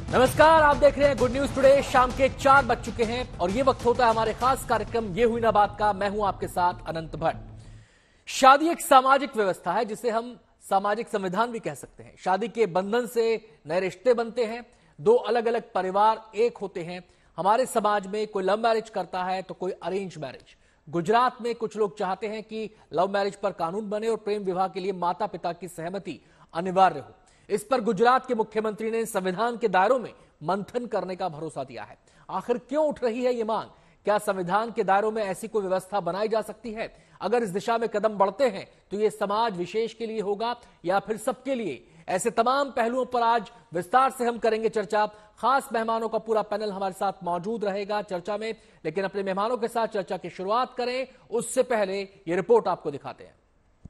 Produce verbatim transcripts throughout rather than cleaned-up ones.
नमस्कार, आप देख रहे हैं गुड न्यूज टुडे। शाम के चार बज चुके हैं और ये वक्त होता है हमारे खास कार्यक्रम ये हुई ना बात का। मैं हूं आपके साथ अनंत भट्ट। शादी एक सामाजिक व्यवस्था है जिसे हम सामाजिक संविधान भी कह सकते हैं। शादी के बंधन से नए रिश्ते बनते हैं, दो अलग अलग परिवार एक होते हैं। हमारे समाज में कोई लव मैरिज करता है तो कोई अरेंज मैरिज। गुजरात में कुछ लोग चाहते हैं कि लव मैरिज पर कानून बने और प्रेम विवाह के लिए माता पिता की सहमति अनिवार्य हो। इस पर गुजरात के मुख्यमंत्री ने संविधान के दायरों में मंथन करने का भरोसा दिया है। आखिर क्यों उठ रही है ये मांग? क्या संविधान के दायरों में ऐसी कोई व्यवस्था बनाई जा सकती है? अगर इस दिशा में कदम बढ़ते हैं तो ये समाज विशेष के लिए होगा या फिर सबके लिए? ऐसे तमाम पहलुओं पर आज विस्तार से हम करेंगे चर्चा। खास मेहमानों का पूरा पैनल हमारे साथ मौजूद रहेगा चर्चा में, लेकिन अपने मेहमानों के साथ चर्चा की शुरुआत करें उससे पहले ये रिपोर्ट आपको दिखाते हैं।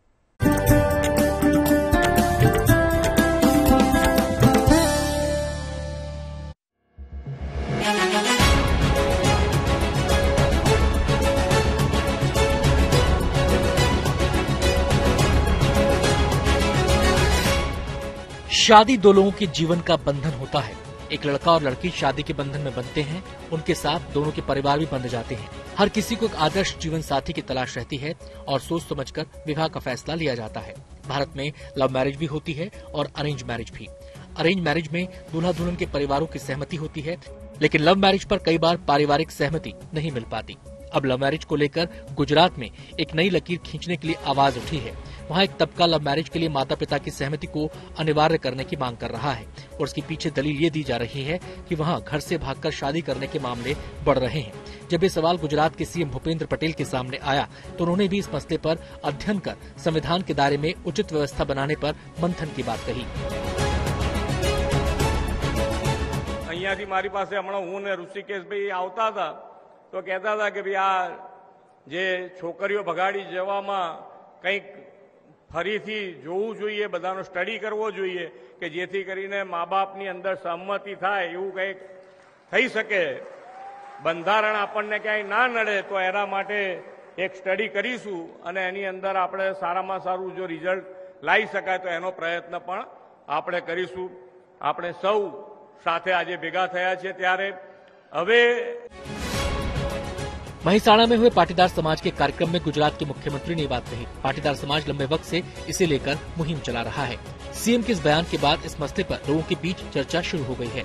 शादी दो लोगों के जीवन का बंधन होता है। एक लड़का और लड़की शादी के बंधन में बनते हैं, उनके साथ दोनों के परिवार भी बंध जाते हैं। हर किसी को एक आदर्श जीवन साथी की तलाश रहती है और सोच समझकर विवाह का फैसला लिया जाता है। भारत में लव मैरिज भी होती है और अरेंज मैरिज भी। अरेंज मैरिज में दूल्हा दुल्हन के परिवारों की सहमति होती है, लेकिन लव मैरिज पर कई बार पारिवारिक सहमति नहीं मिल पाती। अब लव मैरिज को लेकर गुजरात में एक नई लकीर खींचने के लिए आवाज उठी है। वहाँ एक तबका लव मैरिज के लिए माता पिता की सहमति को अनिवार्य करने की मांग कर रहा है और उसके पीछे दलील ये दी जा रही है कि वहाँ घर से भागकर शादी करने के मामले बढ़ रहे हैं। जब ये सवाल गुजरात के सीएम भूपेंद्र पटेल के सामने आया तो उन्होंने भी इस मसले पर अध्ययन कर संविधान के दायरे में उचित व्यवस्था बनाने पर मंथन की बात कही। અહીંયાથી મારી પાસે હમણાં હું ને ઋષિકેશભાઈ આવતા હતા તો કહેતા હતા કે ભાઈ આ જે છોકરીઓ ભગાડી જવામાં કંઈક ફરીથી જોવું જોઈએ, બધાનો સ્ટડી કરવો જોઈએ કે જેથી કરીને મા બાપની અંદર સહમતિ થાય એવું કંઈક થઈ શકે। બંધારણ આપણને ક્યાંય ના નડે તો એના માટે એક સ્ટડી કરીશું અને એની અંદર આપણે સારામાં સારું જો રિઝલ્ટ લાવી શકાય તો એનો પ્રયત્ન પણ આપણે કરીશું। આપણે સૌ સાથે આજે ભેગા થયા છે ત્યારે હવે महिसाणा में हुए पाटीदार समाज के कार्यक्रम में गुजरात के मुख्यमंत्री ने बात कही। पाटीदार समाज लंबे वक्त से इसे लेकर मुहिम चला रहा है। सीएम के इस बयान के बाद इस मसले पर लोगों के बीच चर्चा शुरू हो गई है।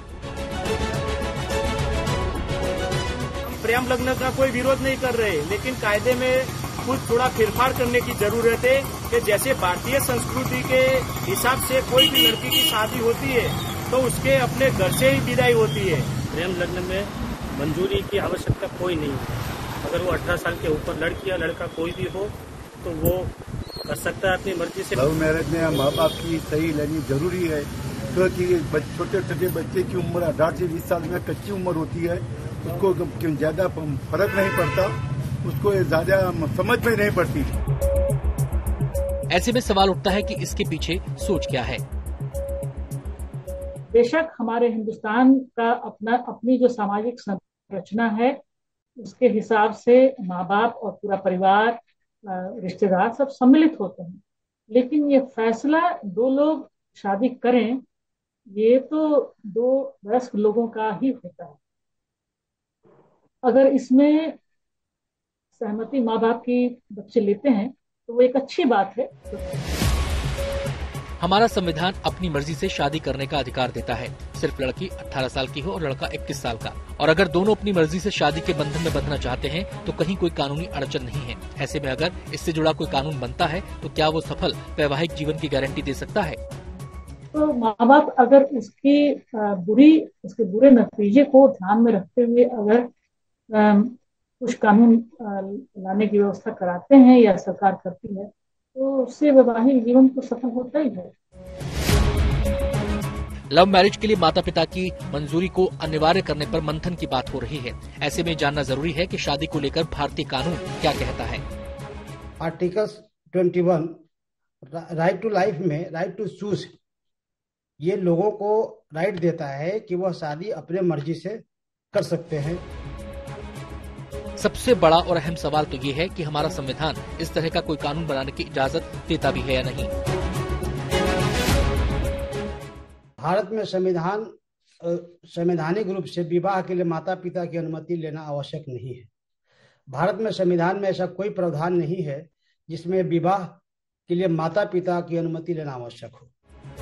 प्रेम लग्न का कोई विरोध नहीं कर रहे, लेकिन कायदे में कुछ थोड़ा फेरफार करने की जरूरत है कि जैसे भारतीय संस्कृति के हिसाब से कोई भी लड़की की शादी होती है तो उसके अपने घर से ही विदाई होती है। प्रेम लग्न में मंजूरी की आवश्यकता कोई नहीं है। अगर वो अठारह साल के ऊपर लड़की या लड़का कोई भी हो तो वो कर सकता है अपनी मर्जी से। लव मैरिज में माँ बाप की सही लेनी जरूरी है, क्योंकि छोटे छोटे बच्चे की उम्र अठारह से बीस साल में कच्ची उम्र होती है, उसको ज्यादा फर्क नहीं पड़ता, उसको ज्यादा समझ में नहीं पड़ती। ऐसे में सवाल उठता है कि इसके पीछे सोच क्या है। बेशक हमारे हिंदुस्तान का अपना अपनी जो सामाजिक संरचना है उसके हिसाब से माँ बाप और पूरा परिवार, रिश्तेदार सब सम्मिलित होते हैं, लेकिन ये फैसला दो लोग शादी करें ये तो दो वयस्क लोगों का ही होता है। अगर इसमें सहमति माँ बाप की बच्चे लेते हैं तो वो एक अच्छी बात है। हमारा संविधान अपनी मर्जी से शादी करने का अधिकार देता है। सिर्फ लड़की अठारह साल की हो और लड़का इक्कीस साल का, और अगर दोनों अपनी मर्जी से शादी के बंधन में बंधना चाहते हैं तो कहीं कोई कानूनी अड़चन नहीं है। ऐसे में अगर इससे जुड़ा कोई कानून बनता है तो क्या वो सफल वैवाहिक जीवन की गारंटी दे सकता है? तो माँ बाप अगर इसकी बुरी इसके बुरे नतीजे को ध्यान में रखते हुए अगर कुछ कानून लाने की व्यवस्था कराते हैं या सरकार करती है तो उससे वैवाहिक जीवन तो सफल होता ही है। लव मैरिज के लिए माता पिता की मंजूरी को अनिवार्य करने पर मंथन की बात हो रही है। ऐसे में जानना जरूरी है कि शादी को लेकर भारतीय कानून क्या कहता है। आर्टिकल इक्कीस राइट टू लाइफ में राइट टू चूज ये लोगों को राइट देता है कि वह शादी अपने मर्जी से कर सकते हैं। सबसे बड़ा और अहम सवाल तो ये है कि हमारा संविधान इस तरह का कोई कानून बनाने की इजाजत देता भी है या नहीं। भारत में संविधान संवैधानिक रूप से विवाह के लिए माता पिता की अनुमति लेना आवश्यक नहीं है। भारत में संविधान में ऐसा कोई प्रावधान नहीं है जिसमें विवाह के लिए माता पिता की अनुमति लेना आवश्यक हो।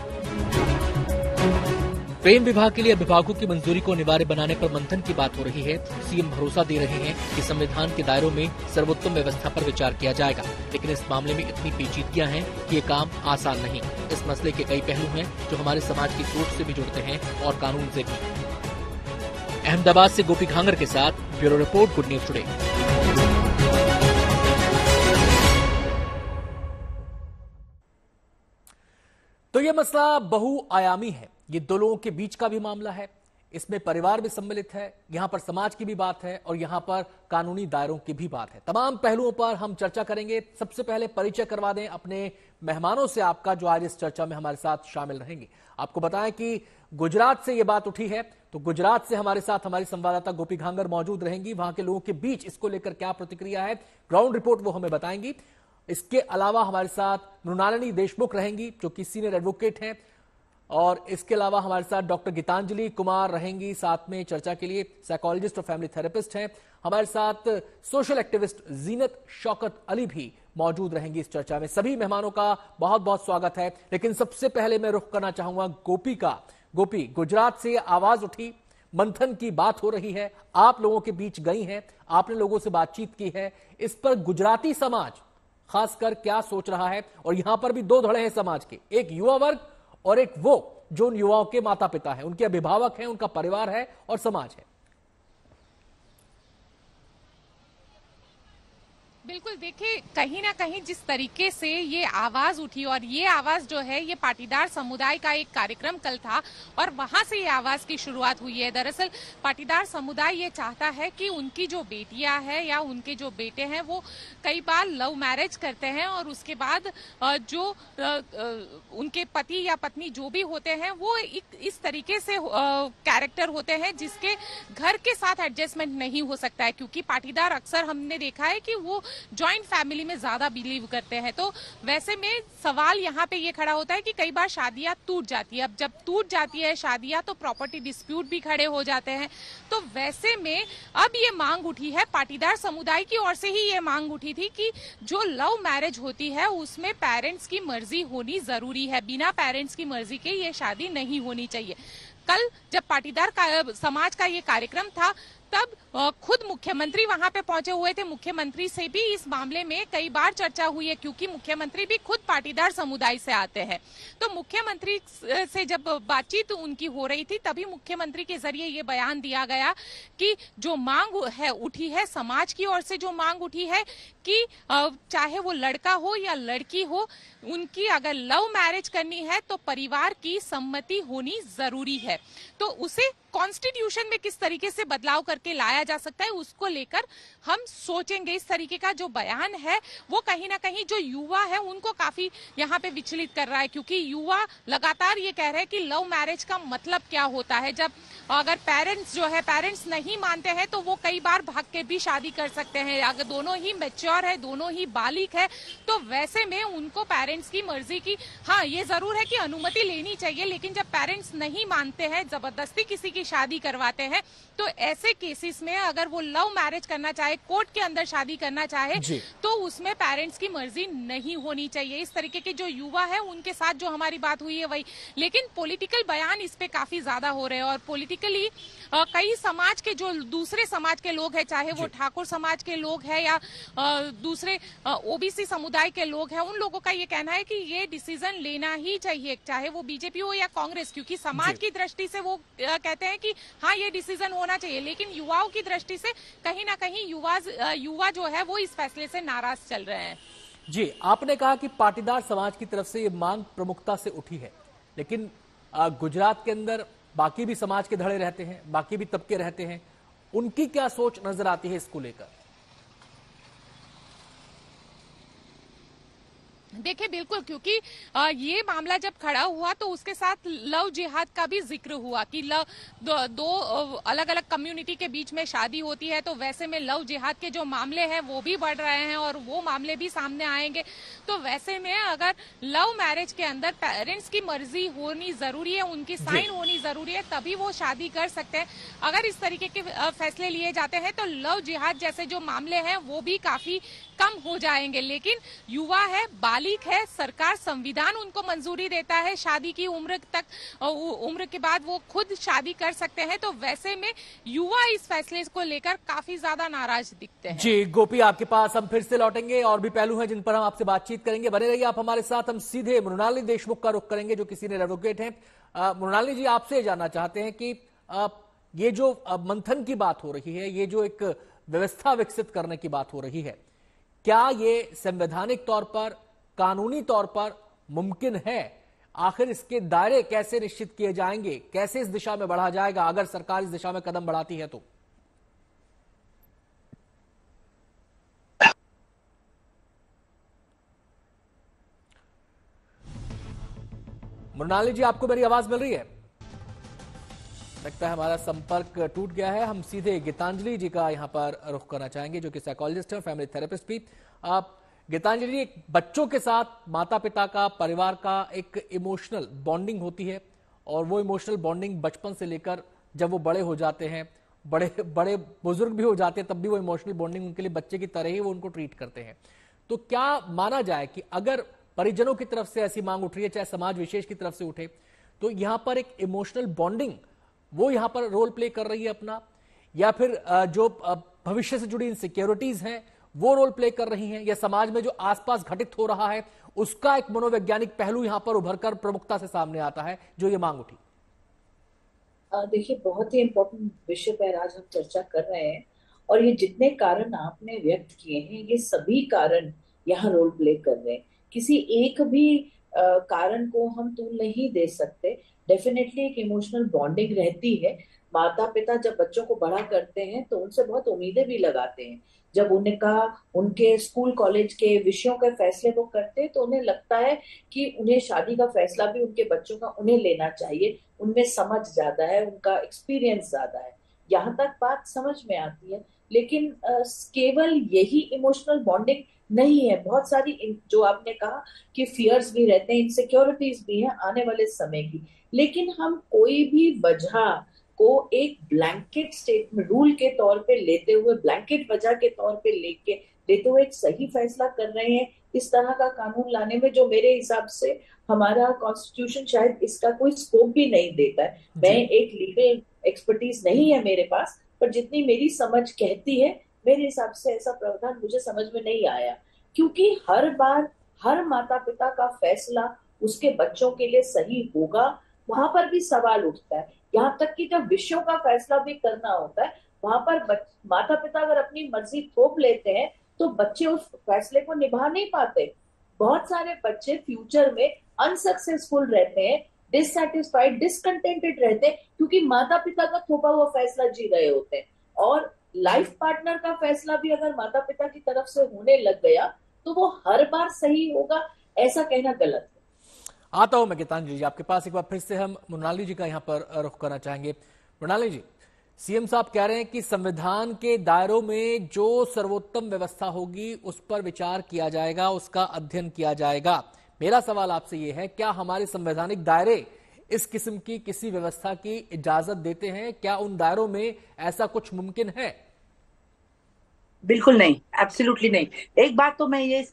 प्रेम विवाह के लिए अभिभावकों की मंजूरी को अनिवार्य बनाने पर मंथन की बात हो रही है। सीएम भरोसा दे रहे हैं कि संविधान के दायरों में सर्वोत्तम व्यवस्था पर विचार किया जाएगा, लेकिन इस मामले में इतनी पेचीदगियां हैं कि ये काम आसान नहीं। इस मसले के कई पहलू हैं जो हमारे समाज की सोच से भी जुड़ते हैं और कानून से भी। अहमदाबाद से गोपी घांगर के साथ bureau report, good news today. तो ये मसला बहुआयामी है। ये दो लोगों के बीच का भी मामला है, इसमें परिवार भी सम्मिलित है, यहां पर समाज की भी बात है और यहां पर कानूनी दायरों की भी बात है। तमाम पहलुओं पर हम चर्चा करेंगे। सबसे पहले परिचय करवा दें अपने मेहमानों से आपका, जो आज इस चर्चा में हमारे साथ शामिल रहेंगे। आपको बताएं कि गुजरात से ये बात उठी है, तो गुजरात से हमारे साथ हमारी संवाददाता गोपी घांगर मौजूद रहेंगी। वहां के लोगों के बीच इसको लेकर क्या प्रतिक्रिया है, ग्राउंड रिपोर्ट वो हमें बताएंगी। इसके अलावा हमारे साथ मृणालिनी देशमुख रहेंगी, जो कि सीनियर एडवोकेट हैं, और इसके अलावा हमारे साथ डॉक्टर गीतांजलि कुमार रहेंगी साथ में चर्चा के लिए, साइकोलॉजिस्ट और फैमिली थेरेपिस्ट हैं। हमारे साथ सोशल एक्टिविस्ट जीनत शौकत अली भी मौजूद रहेंगी इस चर्चा में। सभी मेहमानों का बहुत बहुत स्वागत है। लेकिन सबसे पहले मैं रुख करना चाहूंगा गोपी का। गोपी, गुजरात से आवाज उठी, मंथन की बात हो रही है, आप लोगों के बीच गई हैं, आपने लोगों से बातचीत की है, इस पर गुजराती समाज खासकर क्या सोच रहा है? और यहां पर भी दो धड़े हैं समाज के, एक युवा वर्ग और एक वो जो उन युवाओं के माता पिता हैं, उनके अभिभावक हैं, उनका परिवार है और समाज है। बिल्कुल, देखिए कहीं ना कहीं जिस तरीके से ये आवाज उठी, और ये आवाज जो है ये पाटीदार समुदाय का एक कार्यक्रम कल था और वहां से ये आवाज की शुरुआत हुई है। दरअसल पाटीदार समुदाय ये चाहता है कि उनकी जो बेटियां हैं या उनके जो बेटे हैं वो कई बार लव मैरिज करते हैं और उसके बाद जो उनके पति या पत्नी जो भी होते हैं वो एक इस तरीके से कैरेक्टर होते हैं जिसके घर के साथ एडजस्टमेंट नहीं हो सकता है, क्योंकि पाटीदार अक्सर हमने देखा है कि वो जॉइंट फैमिली में ज्यादा बिलीव करते हैं। तो वैसे में सवाल यहाँ पे ये खड़ा होता है कि कई बार शादियां टूट जाती है। अब जब टूट जाती है शादियां तो प्रॉपर्टी डिस्प्यूट भी खड़े हो जाते हैं। तो वैसे में अब ये मांग उठी है, पाटीदार समुदाय की ओर से ही ये मांग उठी थी कि जो लव मैरिज होती है उसमें पेरेंट्स की मर्जी होनी जरूरी है, बिना पेरेंट्स की मर्जी के ये शादी नहीं होनी चाहिए। कल जब पाटीदार का, समाज का ये कार्यक्रम था तब खुद मुख्यमंत्री वहां पे पहुंचे हुए थे। मुख्यमंत्री से भी इस मामले में कई बार चर्चा हुई है, क्योंकि मुख्यमंत्री भी खुद पाटीदार समुदाय से आते हैं। तो मुख्यमंत्री से जब बातचीत उनकी हो रही थी तभी मुख्यमंत्री के जरिए ये बयान दिया गया कि जो मांग है उठी है, समाज की ओर से जो मांग उठी है कि चाहे वो लड़का हो या लड़की हो, उनकी अगर लव मैरिज करनी है तो परिवार की सम्मति होनी जरूरी है। तो उसे कॉन्स्टिट्यूशन में किस तरीके से बदलाव करके लाया जा सकता है उसको लेकर हम सोचेंगे। इस तरीके का जो बयान है वो कहीं ना कहीं जो युवा है उनको काफी यहाँ पे विचलित कर रहा है, क्योंकि युवा लगातार ये कह रहे हैं कि लव मैरिज का मतलब क्या होता है। जब अगर पेरेंट्स जो है पेरेंट्स नहीं मानते हैं तो वो कई बार भाग के भी शादी कर सकते हैं। अगर दोनों ही मैच्योर है, दोनों ही बालिग है, तो वैसे में उनको पेरेंट्स की मर्जी की, हाँ ये जरूर है कि अनुमति लेनी चाहिए, लेकिन जब पेरेंट्स नहीं मानते हैं, जबरदस्ती किसी की शादी करवाते हैं, तो ऐसे केसेस में अगर वो लव मैरिज करना चाहे, कोर्ट के अंदर शादी करना चाहे, तो उसमें पेरेंट्स की मर्जी नहीं होनी चाहिए। इस तरीके के जो युवा है उनके साथ जो हमारी बात हुई है वही, लेकिन पॉलिटिकल बयान इस पे काफी ज्यादा हो रहे हैं और पॉलिटिकली कई समाज के जो दूसरे समाज के लोग हैं, चाहे वो ठाकुर समाज के लोग हैं या आ, दूसरे ओबीसी समुदाय के लोग हैं, उन लोगों का ये कहना है कि ये डिसीजन लेना ही चाहिए, चाहे वो बीजेपी हो या कांग्रेस, क्योंकि समाज की दृष्टि से वो आ, कहते हैं कि हाँ ये डिसीजन होना चाहिए, लेकिन युवाओं की दृष्टि से कहीं ना कहीं युवा युवा जो है वो इस फैसले से नाराज चल रहे हैं। जी, आपने कहा कि पाटीदार समाज की तरफ से ये मांग प्रमुखता से उठी है, लेकिन गुजरात के अंदर बाकी भी समाज के धड़े रहते हैं, बाकी भी तबके रहते हैं, उनकी क्या सोच नजर आती है इसको लेकर? देखिए बिल्कुल, क्योंकि ये मामला जब खड़ा हुआ तो उसके साथ लव जिहाद का भी जिक्र हुआ कि लव दो, दो अलग अलग कम्युनिटी के बीच में शादी होती है, तो वैसे में लव जिहाद के जो मामले हैं वो भी बढ़ रहे हैं और वो मामले भी सामने आएंगे। तो वैसे में अगर लव मैरिज के अंदर पेरेंट्स की मर्जी होनी जरूरी है, उनकी साइन होनी जरूरी है, तभी वो शादी कर सकते हैं। अगर इस तरीके के फैसले लिए जाते हैं तो लव जिहाद जैसे जो मामले हैं वो भी काफी कम हो जाएंगे। लेकिन युवा है, बालिग है, सरकार संविधान उनको मंजूरी देता है शादी की उम्र तक, उम्र के बाद वो खुद शादी कर सकते हैं। तो वैसे में युवा इस फैसले को लेकर काफी ज्यादा नाराज दिखते हैं। जी गोपी, आपके पास हम फिर से लौटेंगे और भी पहलू हैं जिन पर हम आपसे बातचीत करेंगे। बने रहिए आप हमारे साथ। हम सीधे मृणालिनी देशमुख का रुख करेंगे जो किसी ने एडवोकेट हैं। मृणालिनी जी, आपसे जानना चाहते हैं कि आ, ये जो मंथन की बात हो रही है, ये जो एक व्यवस्था विकसित करने की बात हो रही है, क्या ये संवैधानिक तौर पर, कानूनी तौर पर मुमकिन है? आखिर इसके दायरे कैसे निश्चित किए जाएंगे, कैसे इस दिशा में बढ़ा जाएगा अगर सरकार इस दिशा में कदम बढ़ाती है तो? मृणालिनी जी, आपको मेरी आवाज मिल रही है? लगता है हमारा संपर्क टूट गया है। हम सीधे गीतांजलि जी का यहां पर रुख करना चाहेंगे जो कि साइकोलॉजिस्ट है, फैमिली थेरेपिस्ट भी। आप गीतांजलि जी, एक बच्चों के साथ माता पिता का, परिवार का एक इमोशनल बॉन्डिंग होती है और वो इमोशनल बॉन्डिंग बचपन से लेकर जब वो बड़े हो जाते हैं, बड़े बड़े बुजुर्ग भी हो जाते हैं, तब भी वो इमोशनल बॉन्डिंग उनके लिए बच्चे की तरह ही वो उनको ट्रीट करते हैं। तो क्या माना जाए कि अगर परिजनों की तरफ से ऐसी मांग उठ रही है, चाहे समाज विशेष की तरफ से उठे, तो यहां पर एक इमोशनल बॉन्डिंग वो यहां पर रोल प्ले कर रही है अपना, या फिर जो भविष्य से जुड़ी इनसिक्योरिटीज हैं वो रोल प्ले कर रही हैं, या समाज में जो आसपास घटित हो रहा है उसका एक मनोवैज्ञानिक पहलू यहां पर उभरकर प्रमुखता से सामने आता है जो ये मांग उठी? देखिए, बहुत ही इंपॉर्टेंट विषय पर आज हम चर्चा कर रहे हैं और ये जितने कारण आपने व्यक्त किए हैं ये सभी कारण यहाँ रोल प्ले कर रहे हैं। किसी एक भी आ, कारण को हम तूल नहीं दे सकते। डेफिनेटली एक इमोशनल बॉन्डिंग रहती है। माता पिता जब बच्चों को बड़ा करते हैं तो उनसे बहुत उम्मीदें भी लगाते हैं। जब उनका उनके स्कूल कॉलेज के विषयों के फैसले वो करते हैं तो उन्हें लगता है कि उन्हें शादी का फैसला भी उनके बच्चों का उन्हें लेना चाहिए। उनमें समझ ज्यादा है, उनका एक्सपीरियंस ज्यादा है, यहाँ तक बात समझ में आती है। लेकिन आ, केवल यही इमोशनल बॉन्डिंग नहीं है। बहुत सारी जो आपने कहा कि फियर्स भी रहते हैं, इनसिक्योरिटीज भी हैं आने वाले समय की। लेकिन हम कोई भी वजह को एक ब्लैंकेट स्टेटमेंट रूल के तौर पे लेते हुए, ब्लैंकेट वजह के तौर पे लेके लेते हुए एक सही फैसला कर रहे हैं इस तरह का कानून लाने में, जो मेरे हिसाब से हमारा कॉन्स्टिट्यूशन शायद इसका कोई स्कोप भी नहीं देता है। मैं एक लीगल एक्सपर्टीज नहीं है मेरे पास, पर जितनी मेरी समझ कहती है, मेरे हिसाब से ऐसा प्रावधान मुझे समझ में नहीं आया। क्योंकि हर बार हर माता पिता का फैसला उसके बच्चों के लिए सही होगा, वहां पर भी सवाल उठता है। यहाँ तक कि जब विषयों का फैसला भी करना होता है, वहां पर माता पिता अगर अपनी मर्जी थोप लेते हैं तो बच्चे उस फैसले को निभा नहीं पाते। बहुत सारे बच्चे फ्यूचर में अनसक्सेसफुल रहते हैं, डिससैटिस्फाइड, डिसकंटेंटेड रहते हैं, क्योंकि माता पिता का थोपा हुआ फैसला जी रहे होते हैं। और लाइफ पार्टनर का फैसला भी अगर माता पिता की तरफ से होने लग गया तो वो हर बार सही होगा, ऐसा कहना गलत है। आता हूं मैं गीतांजलि जी आपके पास। एक बार फिर से हम मृणालिनी जी का यहां पर रुख करना चाहेंगे। मृणालिनी जी, सीएम साहब कह रहे हैं कि संविधान के दायरों में जो सर्वोत्तम व्यवस्था होगी उस पर विचार किया जाएगा, उसका अध्ययन किया जाएगा। मेरा सवाल आपसे यह है, क्या हमारे संवैधानिक दायरे इस किस्म की किसी व्यवस्था की इजाजत देते हैं? क्या उन दायरों में ऐसा कुछ मुमकिन है? बिल्कुल नहीं, एब्सोल्युटली नहीं। एक बात तो मैं ये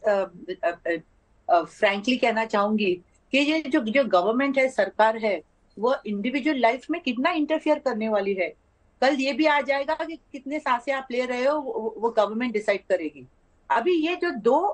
फ्रैंकली कहना चाहूंगी कि ये जो जो गवर्नमेंट है, सरकार है, वो इंडिविजुअल लाइफ में कितना इंटरफियर करने वाली है। कल ये भी आ जाएगा कि कितने सांसें आप ले रहे हो वो, वो गवर्नमेंट डिसाइड करेगी। अभी ये जो दो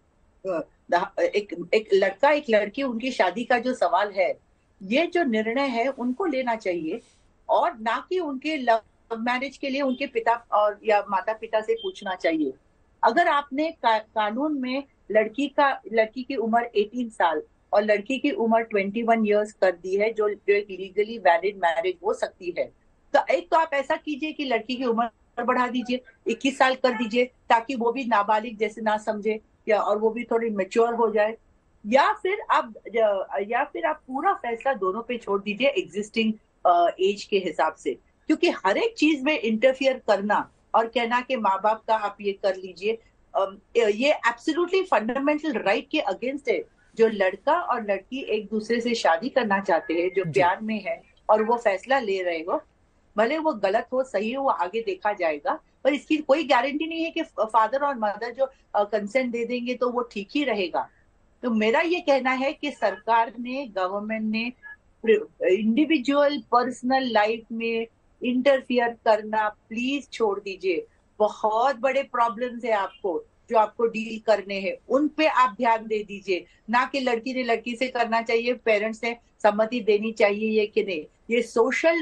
एक एक लड़का एक लड़की उनकी शादी का जो सवाल है, ये जो निर्णय है उनको लेना चाहिए और ना कि उनके लव मैरिज के लिए उनके पिता और या माता पिता से पूछना चाहिए। अगर आपने का, कानून में लड़की का लड़की की उम्र अठारह साल और लड़की की उम्र इक्कीस इयर्स कर दी है, जो जो एक लीगली वैलिड मैरिज हो सकती है, तो एक तो आप ऐसा कीजिए कि लड़की की उम्र बढ़ा दीजिए, इक्कीस साल कर दीजिए, ताकि वो भी नाबालिग जैसे ना समझे या और वो भी थोड़ी मैच्योर हो जाए। या फिर आप या फिर आप पूरा फैसला दोनों पे छोड़ दीजिए एग्जिस्टिंग एज के हिसाब से, क्योंकि हर एक चीज में इंटरफियर करना और कहना कि माँ बाप का आप ये कर लीजिए, ये एब्सोल्युटली फंडामेंटल राइट के अगेंस्ट है। जो लड़का और लड़की एक दूसरे से शादी करना चाहते हैं, जो प्यार में है और वो फैसला ले रहे हो, भले वो गलत हो सही हो वो आगे देखा जाएगा, पर इसकी कोई गारंटी नहीं है कि फादर और मदर जो कंसेंट दे देंगे तो वो ठीक ही रहेगा। तो मेरा ये कहना है कि सरकार ने, गवर्नमेंट ने इंडिविजुअल पर्सनल लाइफ में इंटरफियर करना प्लीज छोड़ दीजिए। बहुत बड़े प्रॉब्लम्स है आपको जो आपको डील करने हैं, उन पे आप ध्यान दे दीजिए, ना कि लड़की ने लड़की से करना चाहिए, पेरेंट्स ने सम्मति देनी चाहिए ये कि नहीं। ये सोशल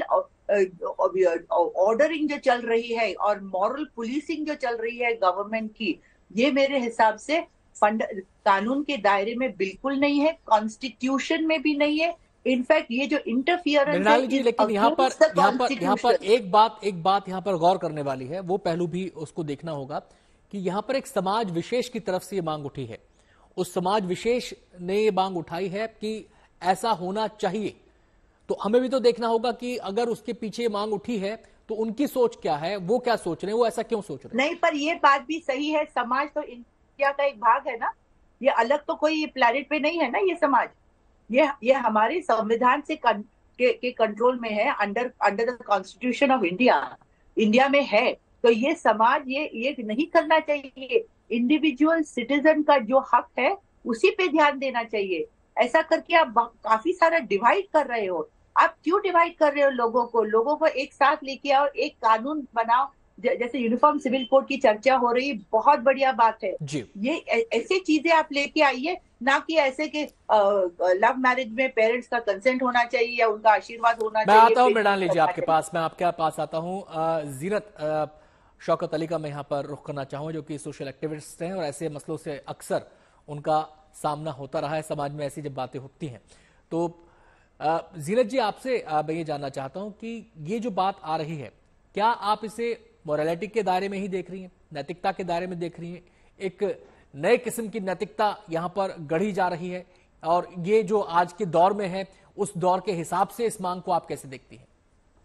ऑर्डरिंग जो चल रही है और मॉरल पुलिसिंग जो चल रही है गवर्नमेंट की, ये मेरे हिसाब से फंड कानून के दायरे में बिल्कुल नहीं है, कॉन्स्टिट्यूशन में भी नहीं है। इनफैक्ट ये जो इंटरफियरेंस है, जी, लेकिन यहाँ पर यहाँ पर यहाँ पर एक बात एक बात यहाँ पर गौर करने वाली है, वो पहलू भी उसको देखना होगा कि यहाँ पर एक समाज विशेष की तरफ से ये मांग उठी है। उस समाज विशेष ने ये मांग उठाई है कि ऐसा होना चाहिए, तो हमें भी तो देखना होगा कि अगर उसके पीछे मांग उठी है तो उनकी सोच क्या है, वो क्या सोच रहे हैं, वो ऐसा क्यों सोच रहे हैं। नहीं, पर ये बात भी सही है, समाज तो इंडिया का एक भाग है ना, ये अलग तो कोई प्लैनेट पे नहीं है ना। ये समाज ये ये हमारे संविधान से कं, के, के कंट्रोल में है, under under the constitution of India India में है। तो ये समाज ये ये नहीं करना चाहिए। इंडिविजुअल सिटीजन का जो हक है उसी पे ध्यान देना चाहिए। ऐसा करके आप काफी सारा डिवाइड कर रहे हो। आप क्यों डिवाइड कर रहे हो लोगों को? लोगों को एक साथ लेके आओ, एक कानून बनाओ, जैसे यूनिफॉर्म सिविल कोड की चर्चा हो रही, बहुत बढ़िया बात है जी। ये ऐसी चीजें आप लेके आइए, ना कि ऐसे कि लव मैरिज में पेरेंट्स का कंसेंट होना चाहिए या उनका आशीर्वाद होना मैं चाहिए। आता हूँ मैडम लीजिए आपके पास, मैं आपके पास आता हूँ। जीनत शौकत अली का मैं यहाँ पर रुख करना चाहूँ, जो कि सोशल एक्टिविस्ट हैं और ऐसे मसलों से अक्सर उनका सामना होता रहा है समाज में, ऐसी जब बातें होती हैं। तो जीनत जी, आपसे मैं ये जानना चाहता हूँ कि ये जो बात आ रही है, क्या आप इसे मोरालिटी के दायरे में ही देख रही हैं, नैतिकता के दायरे में देख रही हैं? एक नए किस्म की नैतिकता यहाँ पर गढ़ी जा रही है और ये जो आज के दौर में है, उस दौर के हिसाब से इस मांग को आप कैसे देखती हैं?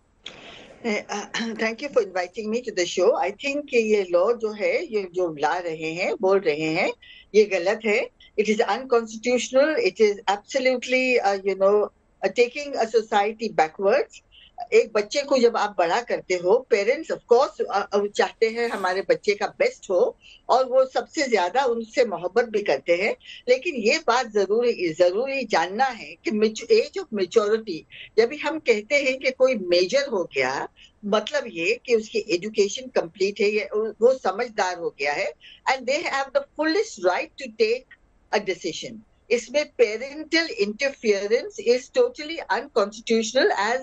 Thank you for inviting me to the show. I think ये लॉ जो है, ये जो ला रहे हैं, बोल रहे हैं, ये गलत है। It is unconstitutional. It is absolutely you know taking a society backwards. एक बच्चे को जब आप बड़ा करते हो, पेरेंट्स ऑफ कोर्स चाहते हैं हमारे बच्चे का बेस्ट हो और वो सबसे ज्यादा उनसे मोहब्बत भी करते हैं, लेकिन ये बात जरूरी जरूरी जानना है कि एज ऑफ मेच्योरिटी, जब भी हम कहते हैं कि कोई मेजर हो गया, मतलब ये कि उसकी एजुकेशन कंप्लीट है, ये वो समझदार हो गया है, and they have the fullest right to take a decision. इसमें parental interference is totally unconstitutional, as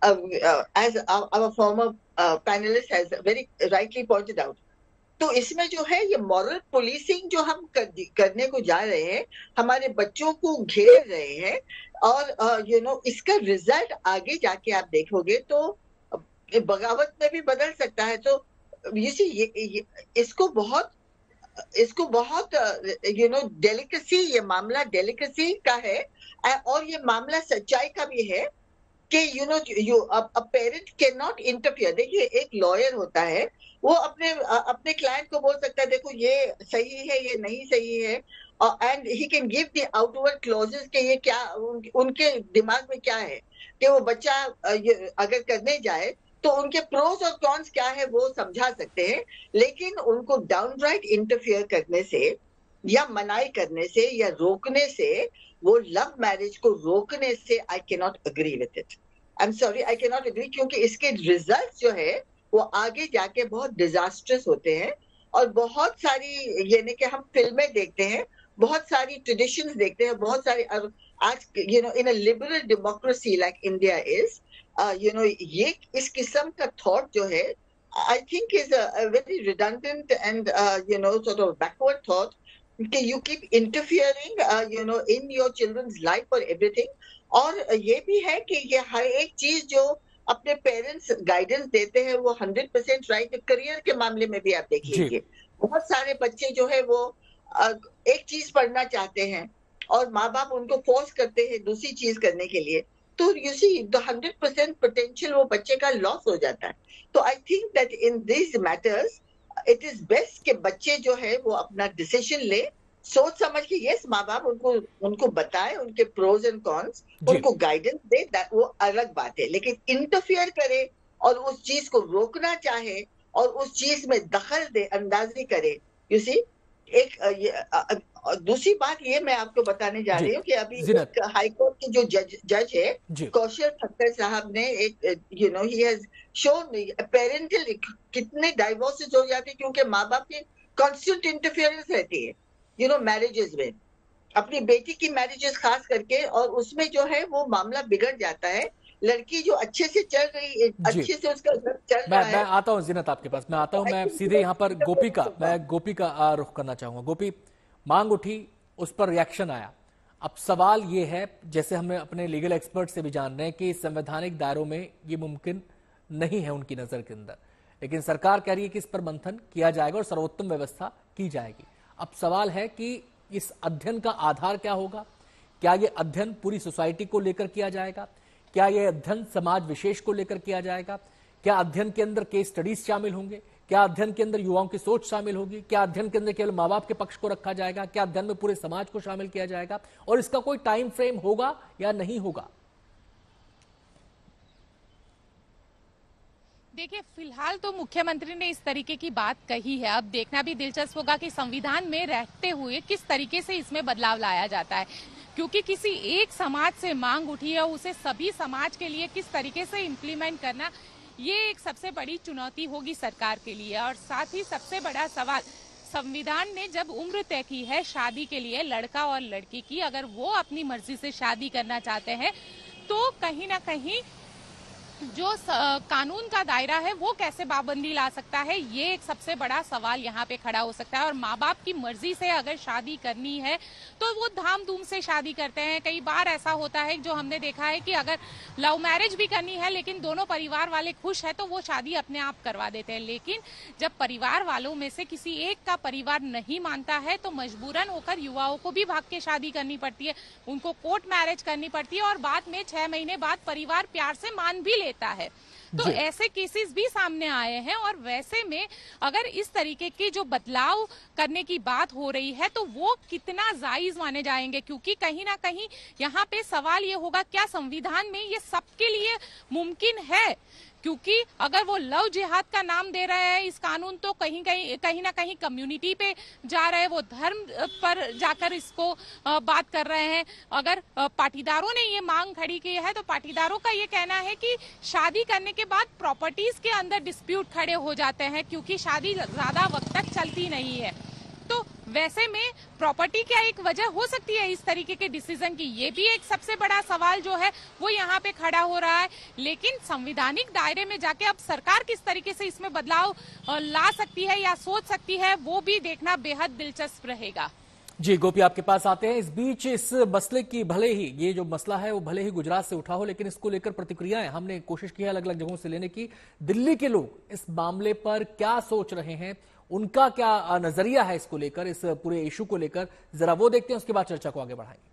as our former panelist has very rightly pointed out. तो इसमें जो है ये मॉरल पुलिसिंग जो हम कर, करने को जा रहे हैं, हमारे बच्चों को घेर रहे हैं, और you uh, know you know, इसका रिजल्ट आगे जाके आप देखोगे तो बगावत में भी बदल सकता है। तो ये, ये, ये इसको बहुत इसको बहुत यू नो डेलिकेसी, ये मामला डेलिकेसी का है, और ये मामला सच्चाई का भी है कि you know you a parent can not interfere. देखिए, एक लॉयर होता है, वो अपने अपने क्लाइंट को बोल सकता है देखो ये सही है, ये नहीं सही है, and he can give the outward clauses के ये क्या उन, उनके दिमाग में क्या है कि वो बच्चा अगर करने जाए तो उनके प्रोस और कॉन्स क्या है वो समझा सकते हैं, लेकिन उनको डाउनराइट इंटरफियर करने से या मनाई करने से या रोकने से, वो लव मैरिज को रोकने से, I can not agree with it. I am sorry, I can not agree, क्योंकि इसके रिजल्ट जो है वो आगे जाके बहुत डिजास्ट्रस होते हैं। और बहुत सारी यानी कि हम फिल्में देखते हैं, बहुत सारी ट्रेडिशंस देखते हैं, बहुत सारी आज you know in a liberal democracy like India is you know ये इस किस्म का थॉट जो है, I think is a very redundant and you know sort of backward thought कि you keep interfering you know in your children's life for everything. और ये भी है कि ये हर एक चीज जो अपने पेरेंट्स गाइडेंस देते हैं वो हंड्रेड परसेंट राइट। करियर के मामले में भी आप देखिए, बहुत सारे बच्चे जो है वो एक चीज पढ़ना चाहते हैं और माँ बाप उनको फोर्स करते हैं दूसरी चीज करने के लिए, तो you see the hundred percent potential वो बच्चे का लॉस हो जाता है। तो I think that in this matters it is best कि बच्चे जो है वो अपना डिसीजन ले, सोच समझ के। यस, माँ बाप उनको उनको बताए उनके प्रोज एंड कॉन्स, उनको गाइडेंस दे, वो अलग बात है। लेकिन इंटरफियर करे और उस चीज को रोकना चाहे और उस चीज में दखल दे अंदाजी करे, यू सी। एक दूसरी बात ये मैं आपको बताने जा रही हूँ कि अभी एक हाईकोर्ट के जो जज जज है कौशल ठक्कर साहब ने एक you know he has shown parental कितने डाइवोर्सेस हो जाते हैं क्योंकि माँ बाप की कॉन्स्टेंट इंटरफेरेंस रहती है यू नो मैरिजेस में, अपनी बेटी की मैरिजेस खास करके, और उसमें जो है वो मामला बिगड़ जाता है। लड़की जो अच्छे से चल रही है, अच्छे से उसका चल रहा मैं, है। मैं आता हूँ जीनत आपके पास, मैं आता हूँ, मैं सीधे यहाँ पर गोपी का मैं गोपी का रुख करना चाहूंगा। गोपी, मांग उठी, उस पर रिएक्शन आया। अब सवाल ये है, जैसे हमें अपने लीगल एक्सपर्ट से भी जान रहे हैं कि संवैधानिक दायरों में ये मुमकिन नहीं है उनकी नजर के अंदर, लेकिन सरकार कह रही है कि इस पर मंथन किया जाएगा और सर्वोत्तम व्यवस्था की जाएगी। अब सवाल है कि इस अध्ययन का आधार क्या होगा? क्या यह अध्ययन पूरी सोसाइटी को लेकर किया जाएगा? क्या यह अध्ययन समाज विशेष को लेकर किया जाएगा? क्या अध्ययन के अंदर केस स्टडीज शामिल होंगे? क्या अध्ययन के अंदर युवाओं की सोच शामिल होगी? क्या अध्ययन के अंदर केवल माँ बाप के पक्ष को रखा जाएगा? क्या अध्ययन में पूरे समाज को शामिल किया जाएगा? और इसका कोई टाइम फ्रेम होगा या नहीं होगा? देखिए, फिलहाल तो मुख्यमंत्री ने इस तरीके की बात कही है। अब देखना भी दिलचस्प होगा कि संविधान में रहते हुए किस तरीके से इसमें बदलाव लाया जाता है, क्योंकि किसी एक समाज से मांग उठी है, उसे सभी समाज के लिए किस तरीके से इम्प्लीमेंट करना, ये एक सबसे बड़ी चुनौती होगी सरकार के लिए। और साथ ही सबसे बड़ा सवाल, संविधान ने जब उम्र तय की है शादी के लिए लड़का और लड़की की, अगर वो अपनी मर्जी से शादी करना चाहते हैं तो कहीं ना कहीं जो कानून का दायरा है वो कैसे पाबंदी ला सकता है, ये एक सबसे बड़ा सवाल यहाँ पे खड़ा हो सकता है। और माँ बाप की मर्जी से अगर शादी करनी है तो वो धाम धूम से शादी करते हैं। कई बार ऐसा होता है जो हमने देखा है कि अगर लव मैरिज भी करनी है लेकिन दोनों परिवार वाले खुश है तो वो शादी अपने आप करवा देते हैं। लेकिन जब परिवार वालों में से किसी एक का परिवार नहीं मानता है तो मजबूरन होकर युवाओं को भी भाग के शादी करनी पड़ती है, उनको कोर्ट मैरिज करनी पड़ती है और बाद में छह महीने बाद परिवार प्यार से मान भी लेता है। तो ऐसे केसेस भी सामने आए हैं। और वैसे में अगर इस तरीके की जो बदलाव करने की बात हो रही है तो वो कितना जायज माने जाएंगे, क्योंकि कहीं ना कहीं यहाँ पे सवाल ये होगा क्या संविधान में ये सबके लिए मुमकिन है? क्योंकि अगर वो लव जिहाद का नाम दे रहे हैं इस कानून, तो कहीं कहीं कहीं ना कहीं कम्युनिटी पे जा रहे हैं, वो धर्म पर जाकर इसको बात कर रहे हैं। अगर पाटीदारों ने ये मांग खड़ी की है तो पाटीदारों का ये कहना है कि शादी करने के बाद प्रॉपर्टीज के अंदर डिस्प्यूट खड़े हो जाते हैं क्योंकि शादी ज्यादा वक्त तक चलती नहीं है। तो वैसे में प्रॉपर्टी क्या एक वजह हो सकती है इस तरीके के डिसीजन की? ये भी एक सबसे बड़ा सवाल जो है वो यहाँ पे खड़ा हो रहा है। लेकिन संवैधानिक दायरे में जाके अब सरकार किस तरीके से इसमें बदलाव ला सकती है या सोच सकती है, वो भी देखना बेहद दिलचस्प रहेगा। जी गोपी, आपके पास आते हैं। इस बीच इस मसले की, भले ही ये जो मसला है वो भले ही गुजरात से उठा हो, लेकिन इसको लेकर प्रतिक्रियाएं हमने कोशिश की है अलग अलग जगहों से लेने की। दिल्ली के लोग इस मामले पर क्या सोच रहे हैं, उनका क्या नजरिया है इसको लेकर, इस पूरे इशू को लेकर, जरा वो देखते हैं, उसके बाद चर्चा को आगे बढ़ाएंगे।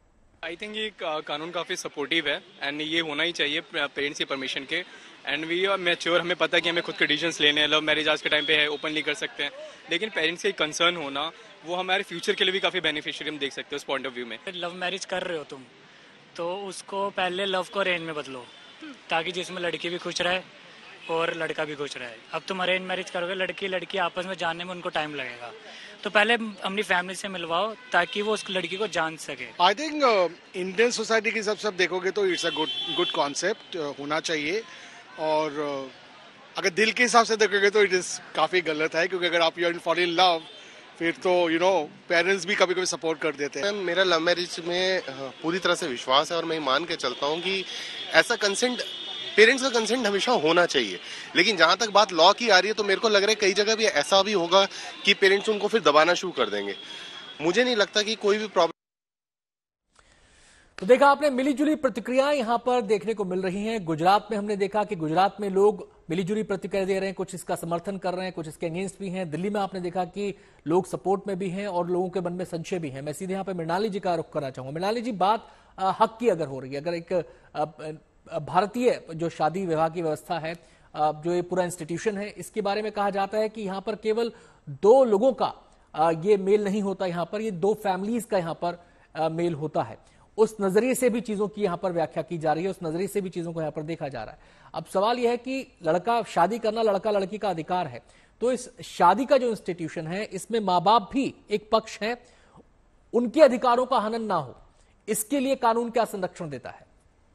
आई थिंक ये कानून काफी सपोर्टिव है एंड ये होना ही चाहिए पेरेंट्स की परमिशन के। एंड वी आर मैच्योर, हमें पता है कि हमें खुद के डिसीजंस लेने हैं। लव मैरिज आज के टाइम पे है, ओपनली कर सकते हैं, लेकिन पेरेंट्स का कंसर्न होना वो हमारे फ्यूचर के लिए भी काफी बेनिफिशियल हम देख सकते हैं उस पॉइंट ऑफ व्यू में। लव मैरिज कर रहे हो तुम तो उसको पहले लव को अरेंज में बदलो, ताकि जिसमें लड़की भी खुश रहे और लड़का भी खुश रहे। अब तुम अरेंज मैरिज करोगे, लड़की लड़की आपस में जानने में उनको टाइम लगेगा, तो पहले अपनी फैमिली से मिलवाओ ताकि वो उस लड़की को जान सके। आई थिंक इंडियन सोसाइटी की सब सब देखोगे तो it's a good good concept होना चाहिए। और uh, अगर दिल के हिसाब से देखोगे तो इट इज काफी गलत है, क्योंकि अगर आप यू फॉल इन लव फिर तो यू नो पेरेंट्स भी कभी कभी सपोर्ट कर देते हैं। मेरा लव मैरिज में पूरी तरह से विश्वास है और मैं मान के चलता हूँ कि ऐसा कंसेंट, पेरेंट्स का कंसेंट हमेशा होना चाहिए। लेकिन जहां तक बात लॉ की आ रही है तो मेरे को लग रहा है कई जगह भी ऐसा भी होगा कि पेरेंट्स उनको फिर दबाना शुरू कर देंगे। मुझे नहीं लगता कि कोई भी प्रॉब्लम। तो देखा आपने, मिलीजुली प्रतिक्रियाएं यहां पर देखने को मिल रही हैं। गुजरात में हमने देखा कि गुजरात में लोग मिलीजुली प्रतिक्रिया दे रहे हैं, कुछ इसका समर्थन कर रहे हैं, कुछ इसके अगेंस्ट भी हैं। दिल्ली में आपने देखा कि लोग सपोर्ट में भी हैं और लोगों के मन में संशय भी है। मैं सीधे यहां पर मृणाली जी का रुख करना चाहूंगा। मृणाली जी, बात आ, हक की अगर हो रही है, अगर एक आ, भारतीय जो शादी विवाह की व्यवस्था है, आ, जो ये पूरा इंस्टीट्यूशन है, इसके बारे में कहा जाता है कि यहाँ पर केवल दो लोगों का आ, ये मेल नहीं होता, यहाँ पर ये दो फैमिलीज का यहाँ पर आ, मेल होता है। उस नजरिए से भी चीजों की यहां पर व्याख्या की जा रही है, उस नजरिए से भी चीजों को यहां पर देखा जा रहा है। अब सवाल यह है कि लड़का शादी करना लड़का लड़की का अधिकार है, तो इस शादी का जो इंस्टीट्यूशन है, इसमें मां बाप भी एक पक्ष है, उनके अधिकारों का हनन ना हो, इसके लिए कानून क्या संरक्षण देता है?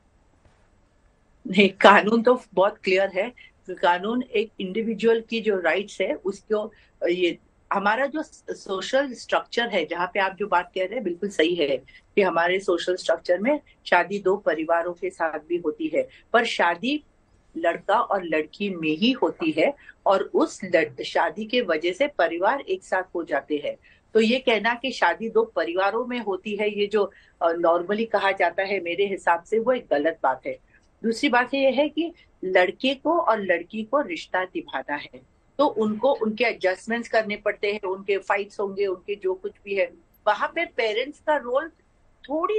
नहीं, कानून तो बहुत क्लियर है। कानून एक इंडिविजुअल की जो राइट्स है उसको, ये हमारा जो सोशल स्ट्रक्चर है, जहाँ पे आप जो बात कह रहे हैं बिल्कुल सही है कि हमारे सोशल स्ट्रक्चर में शादी दो परिवारों के साथ भी होती है, पर शादी लड़का और लड़की में ही होती है और उस शादी के वजह से परिवार एक साथ हो जाते हैं। तो ये कहना कि शादी दो परिवारों में होती है, ये जो नॉर्मली कहा जाता है, मेरे हिसाब से वो एक गलत बात है। दूसरी बात ये है कि लड़के को और लड़की को रिश्ता निभाना है, तो उनको उनके एडजस्टमेंट्स करने पड़ते हैं, उनके फाइट्स होंगे, उनके जो कुछ भी है, वहां पे पेरेंट्स का रोल थोड़ी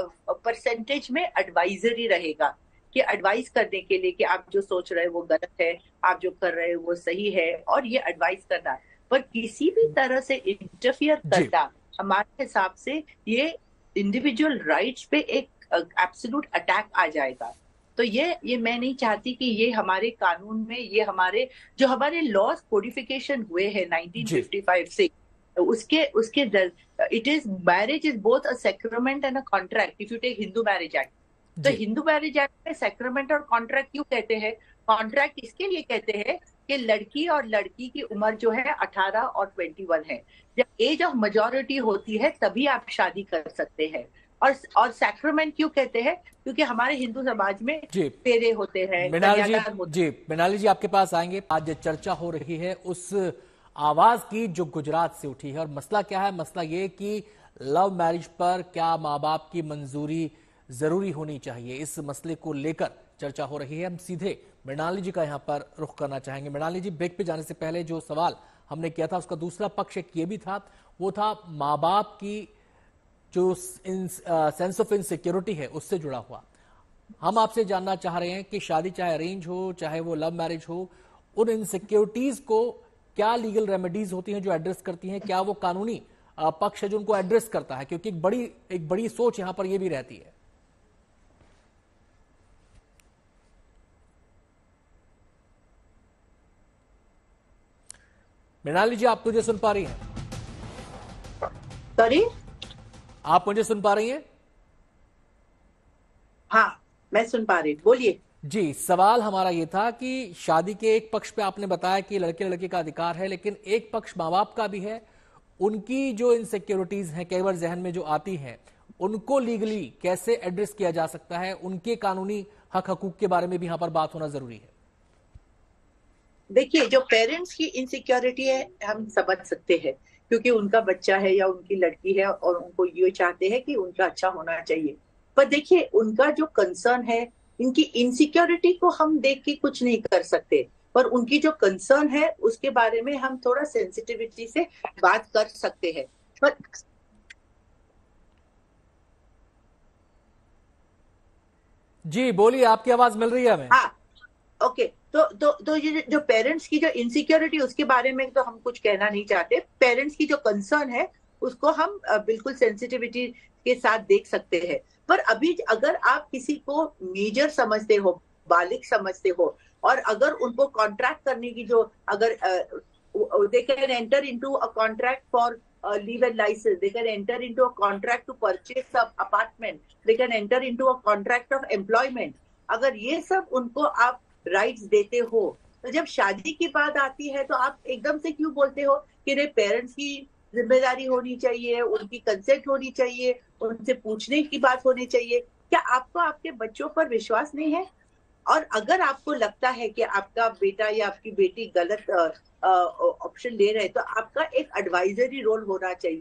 परसेंटेज में एडवाइजरी रहेगा, कि एडवाइस करने के लिए कि आप जो सोच रहे हैं वो गलत है, आप जो कर रहे हैं वो सही है, और ये एडवाइस करना। पर किसी भी तरह से इंटरफियर करना हमारे हिसाब से ये इंडिविजुअल राइट्स पे एक एब्सोल्यूट अटैक आ जाएगा। तो ये ये मैं नहीं चाहती कि ये हमारे कानून में, ये हमारे जो हमारे लॉज कोडिफिकेशन हुए हैं नाइनटीन फिफ्टी फाइव से, उसके उसके it is marriage is both a sacrament and a contract. If you take Hindu marriage act, तो हिंदू मैरिज एक्ट में सैक्रामेंट और कॉन्ट्रैक्ट क्यों कहते हैं? कॉन्ट्रैक्ट इसके लिए कहते हैं कि लड़की और लड़की की उम्र जो है अठारह और ट्वेंटी वन है, जब एज ऑफ मेजोरिटी होती है तभी आप शादी कर सकते हैं। और और सैक्रामेंट क्यों कहते हैं? क्योंकि हमारे हिंदू समाज में फेरे होते हैं। मृणाली जी, जी मृणाली जी आपके पास आएंगे। आज चर्चा हो रही है उस आवाज की जो गुजरात से उठी है, और मसला क्या है? मसला ये कि लव मैरिज पर क्या माँ बाप की मंजूरी जरूरी होनी चाहिए, इस मसले को लेकर चर्चा हो रही है। हम सीधे मृणाली जी का यहाँ पर रुख करना चाहेंगे। मृणाली जी, ब्रेक पे जाने से पहले जो सवाल हमने किया था उसका दूसरा पक्ष एक ये भी था, वो था माँ बाप की जो सेंस ऑफ इनसिक्योरिटी है उससे जुड़ा हुआ। हम आपसे जानना चाह रहे हैं कि शादी चाहे अरेंज हो चाहे वो लव मैरिज हो, उन इनसिक्योरिटीज को क्या लीगल रेमेडीज होती हैं जो एड्रेस करती हैं? क्या वो कानूनी पक्ष है जो उनको एड्रेस करता है? क्योंकि एक बड़ी एक बड़ी सोच यहां पर यह भी रहती है। मृणाली जी, आप मुझे सुन पा रही हैं? सॉरी, आप मुझे सुन पा रही हैं? हाँ, मैं सुन पा रही हूँ, बोलिए। जी, सवाल हमारा ये था कि शादी के एक पक्ष पे आपने बताया कि लड़के लड़के का अधिकार है, लेकिन एक पक्ष माँ बाप का भी है। उनकी जो इनसिक्योरिटीज हैं कई बार जहन में जो आती हैं, उनको लीगली कैसे एड्रेस किया जा सकता है? उनके कानूनी हक हकूक के बारे में भी यहाँ पर बात होना जरूरी है। देखिए, जो पेरेंट्स की इनसिक्योरिटी है हम समझ सकते हैं, क्योंकि उनका बच्चा है या उनकी लड़की है और उनको ये चाहते हैं कि उनका अच्छा होना चाहिए। पर देखिए, उनका जो कंसर्न है, इनकी इनसिक्योरिटी को हम देख के कुछ नहीं कर सकते, पर उनकी जो कंसर्न है उसके बारे में हम थोड़ा सेंसिटिविटी से बात कर सकते हैं। पर जी बोलिए, आपकी आवाज मिल रही है हमें। हाँ, ओके। तो तो तो ये जो पेरेंट्स की जो इनसिक्योरिटी, उसके बारे में तो हम कुछ कहना नहीं चाहते। पेरेंट्स की जो कंसर्न है उसको हम बिल्कुल सेंसिटिविटी के साथ देख सकते हैं। पर अभी अगर आप किसी को मेजर समझते हो, बालिग समझते हो, और अगर उनको कॉन्ट्रैक्ट करने की जो, अगर they can enter into a contract for leave and licence, they can enter into a contract to purchase a apartment, they can enter into a contract of employment, अगर ये सब उनको आप राइट्स देते हो, तो जब शादी की बात आती है तो आप एकदम से क्यों बोलते हो कि रे पेरेंट्स की जिम्मेदारी होनी चाहिए, उनकी कंसेंट होनी चाहिए, उनसे पूछने की बात होनी चाहिए? क्या आपको आपके बच्चों पर विश्वास नहीं है? और अगर आपको लगता है कि आपका बेटा या आपकी बेटी गलत ऑप्शन ले रहे हैं, तो आपका एक एडवाइजरी रोल होना चाहिए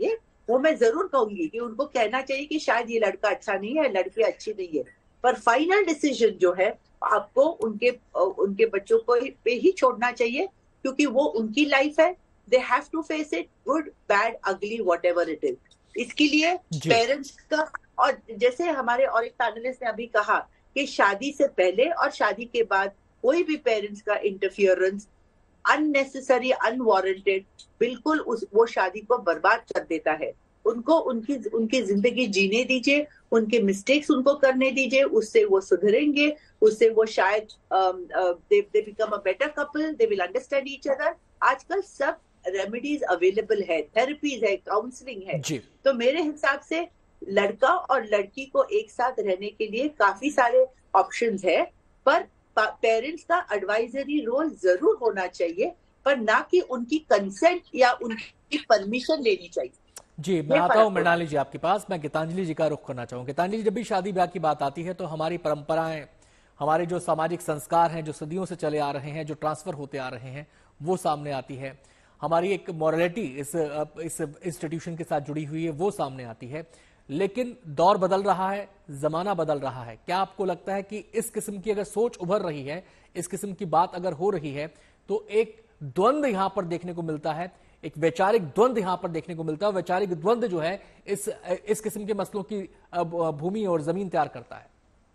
वो मैं जरूर कहूंगी कि उनको कहना चाहिए कि शायद ये लड़का अच्छा नहीं है, लड़की अच्छी नहीं है, पर फाइनल डिसीजन जो है आपको उनके उनके बच्चों को पे ही छोड़ना चाहिए, क्योंकि वो उनकी लाइफ है। They have to face it, good bad ugly whatever it is. इसके लिए पेरेंट्स का, और जैसे हमारे और एक पैनलिस्ट ने अभी कहा कि शादी से पहले और शादी के बाद कोई भी पेरेंट्स का इंटरफियरेंस अननेसेसरी, अनवारंटेड, बिल्कुल उस वो शादी को बर्बाद कर देता है। उनको उनकी उनकी जिंदगी जीने दीजिए, उनके मिस्टेक्स उनको करने दीजिए, उससे वो सुधरेंगे, उससे वो शायद they they become a better couple, they will understand each other. आजकल सब रेमेडीज अवेलेबल है, थेरेपीज है, काउंसलिंग है। तो मेरे हिसाब से लड़का और लड़की को एक साथ रहने के लिए काफी सारे ऑप्शंस है, पर पेरेंट्स का एडवाइजरी रोल जरूर होना चाहिए, पर ना कि उनकी कंसेंट या उनकी परमिशन लेनी चाहिए। जी, मैं आता हूं मृणाली जी आपके पास। मैं गीतांजलि जी का रुख करना चाहूंगा। गीतांजलि जी, जब भी शादी ब्याह की बात आती है तो हमारी परंपराएं, हमारे जो सामाजिक संस्कार हैं, जो सदियों से चले आ रहे हैं, जो ट्रांसफर होते आ रहे हैं, वो सामने आती है। हमारी एक मॉरलिटी इस इस इंस्टीट्यूशन के साथ जुड़ी हुई है, वो सामने आती है। लेकिन दौर बदल रहा है, जमाना बदल रहा है। क्या आपको लगता है कि इस किस्म की अगर सोच उभर रही है, इस किस्म की बात अगर हो रही है, तो एक द्वंद्व यहां पर देखने को मिलता है, एक वैचारिक द्वंद्व यहां पर देखने को मिलता है। वैचारिक द्वंद्व जो है इस इस किस्म के मसलों की भूमि और जमीन तैयार करता है।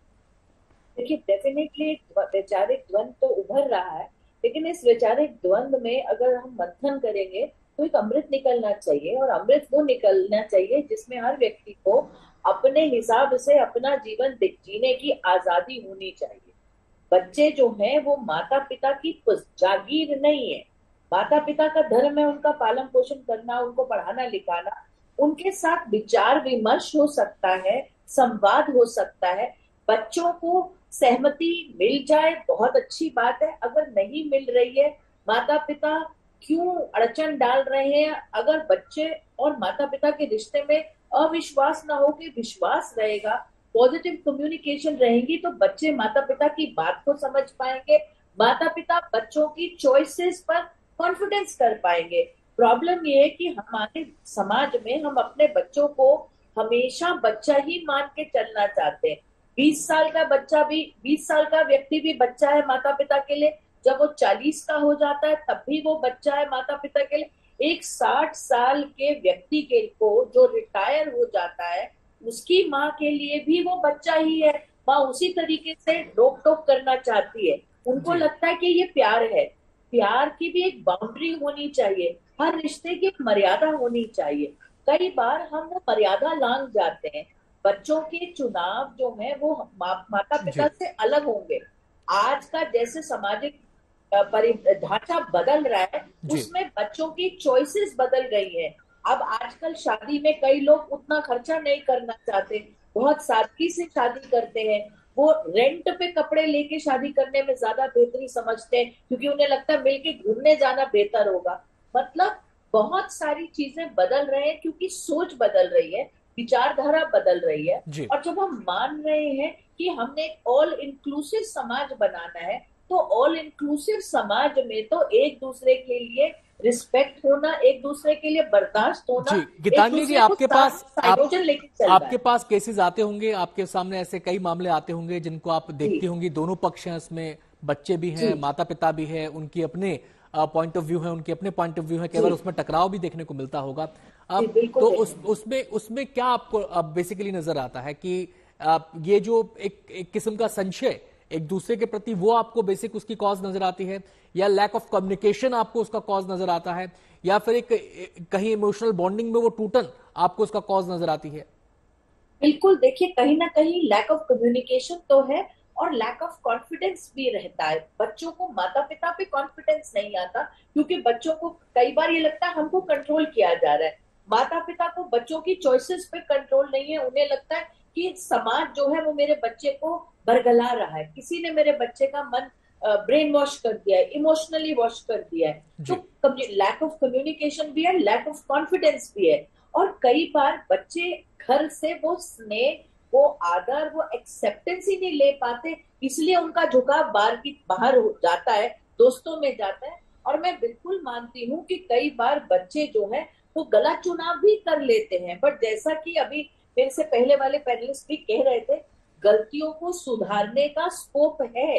देखिए, डेफिनेटली वैचारिक द्वंद्व तो उभर रहा है, लेकिन इस वैचारिक द्वंद्व में अगर हम मंथन करेंगे तो एक अमृत निकलना चाहिए, और अमृत वो निकलना चाहिए जिसमें हर व्यक्ति को अपने हिसाब से अपना जीवन जीने की आजादी होनी चाहिए। बच्चे जो हैं वो माता पिता की जागीर नहीं है। माता पिता का धर्म है उनका पालन पोषण करना, उनको पढ़ाना लिखाना। उनके साथ विचार विमर्श हो सकता है, संवाद हो सकता है। बच्चों को सहमति मिल जाए बहुत अच्छी बात है, अगर नहीं मिल रही है, माता पिता क्यों अड़चन डाल रहे हैं? अगर बच्चे और माता पिता के रिश्ते में अविश्वास ना हो कि विश्वास रहेगा, पॉजिटिव कम्युनिकेशन रहेगी, तो बच्चे माता पिता की बात को समझ पाएंगे, माता पिता बच्चों की चॉइसेस पर कॉन्फिडेंस कर पाएंगे। प्रॉब्लम ये है कि हमारे समाज में हम अपने बच्चों को हमेशा बच्चा ही मान के चलना चाहते हैं। बीस साल का बच्चा भी, बीस साल का व्यक्ति भी बच्चा है माता पिता के लिए, जब वो चालीस का हो जाता है तब भी वो बच्चा है माता पिता के लिए। एक साठ साल के व्यक्ति के को जो रिटायर हो जाता है, उसकी माँ के लिए भी वो बच्चा ही है। माँ उसी तरीके से रोक टोक करना चाहती है, उनको लगता है कि ये प्यार है। प्यार की भी एक बाउंड्री होनी चाहिए, हर रिश्ते की एक मर्यादा होनी चाहिए। कई बार हम वो मर्यादा लांघ जाते हैं। बच्चों के चुनाव जो है वो मा, माता पिता से अलग होंगे। आज का जैसे सामाजिक ढांचा बदल रहा है, उसमें बच्चों की चॉइसेस बदल गई है। अब आजकल शादी में कई लोग उतना खर्चा नहीं करना चाहते, बहुत सादगी से शादी करते हैं। वो रेंट पे कपड़े लेके शादी करने में ज्यादा बेहतरी समझते हैं, क्योंकि उन्हें लगता है मिलके घूमने जाना बेहतर होगा। मतलब बहुत सारी चीजें बदल रहे हैं, क्योंकि सोच बदल रही है, विचारधारा बदल रही है। और जब हम मान रहे हैं कि हमने एक ऑल इंक्लूसिव समाज बनाना है, तो ऑल इंक्लूसिव समाज में तो एक दूसरे के लिए रिस्पेक्ट होना, एक दूसरे के लिए बर्दाश्त होना। गीतांजलि जी, आपके पास आप, आपके पास केसेस आते होंगे, आपके सामने ऐसे कई मामले आते होंगे जिनको आप देखती होंगी। दोनों पक्ष हैं उसमें, बच्चे भी हैं, माता पिता भी है, उनकी अपने पॉइंट ऑफ व्यू है, उनके अपने पॉइंट ऑफ व्यू है, केवल उसमें टकराव भी देखने को मिलता होगा। अब तो उस उसमें उसमें क्या आपको अब बेसिकली नजर आता है कि ये जो एक, एक किस्म का संशय एक दूसरे के प्रति, वो आपको बेसिक उसकी कॉज नजर आती है, या लैक ऑफ कम्युनिकेशन आपको उसका कॉज नजर आता है, या फिर एक, एक कहीं इमोशनल बॉन्डिंग में वो टूटन आपको उसका कॉज नजर आती है? बिल्कुल, देखिए कहीं ना कहीं लैक ऑफ कम्युनिकेशन तो है, और लैक ऑफ कॉन्फिडेंस भी रहता है। बच्चों को माता पिता पे कॉन्फिडेंस नहीं आता, क्योंकि बच्चों को कई बार ये लगता है हमको कंट्रोल किया जा रहा है। माता पिता को बच्चों की चॉइसेस पे कंट्रोल नहीं है, उन्हें लगता है कि समाज जो है वो मेरे बच्चे को बरगला रहा है, किसी ने मेरे बच्चे का मन ब्रेन वॉश कर दिया है, इमोशनली वॉश कर दिया है। तो लैक ऑफ कम्युनिकेशन भी है, लैक ऑफ कॉन्फिडेंस भी है। और कई बार बच्चे घर से वो स्नेह, वो आदर, वो एक्सेप्टेंस ही नहीं ले पाते, इसलिए उनका झुकाव बाहर की बाहर हो जाता है, दोस्तों में जाता है। और मैं बिल्कुल मानती हूँ कि कई बार बच्चे जो है तो गलत चुनाव भी कर लेते हैं। बट जैसा कि अभी मेरे से पहले वाले पैनलिस्ट भी कह रहे थे, गलतियों को सुधारने का स्कोप है।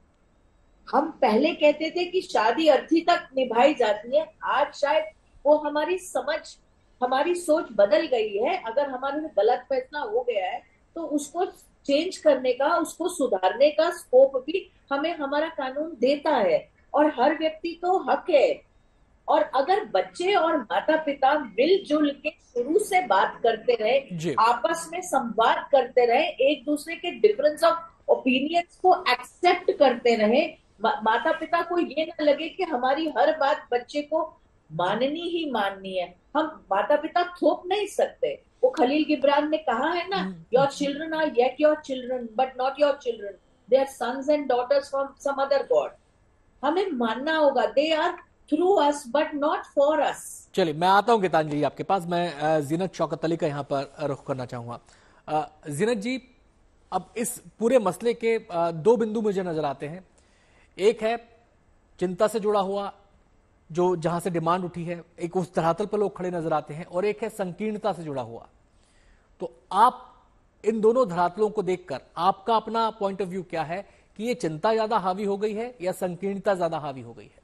हम पहले कहते थे कि शादी अर्थी तक निभाई जाती है, आज शायद वो हमारी समझ, हमारी सोच बदल गई है। अगर हमारे में गलत फैसला हो गया है तो उसको चेंज करने का, उसको सुधारने का स्कोप भी हमें हमारा कानून देता है और हर व्यक्ति को हक है। और अगर बच्चे और माता पिता मिलजुल के शुरू से बात करते रहे, आपस में संवाद करते रहे, एक दूसरे के डिफरेंस ऑफ ओपिनियंस को एक्सेप्ट करते रहे, मा, माता पिता को ये ना लगे कि हमारी हर बात बच्चे को माननी ही माननी है। हम माता पिता थोप नहीं सकते। वो खलील गिब्रान ने कहा है ना, your children are yet your children but not your children, they are sons and daughters from some other god. हमें मानना होगा, they are through us but not for us. चलिए मैं आता हूं गीतांजलि आपके पास। मैं जीनत शौकत अली का यहां पर रुख करना चाहूंगा। जीनत जी, अब इस पूरे मसले के दो बिंदु मुझे नजर आते हैं। एक है चिंता से जुड़ा हुआ, जो जहां से डिमांड उठी है, एक उस धरातल पर लोग खड़े नजर आते हैं, और एक है संकीर्णता से जुड़ा हुआ। तो आप इन दोनों धरातलों को देखकर आपका अपना पॉइंट ऑफ व्यू क्या है कि ये चिंता ज्यादा हावी हो गई है या संकीर्णता ज्यादा हावी हो गई है?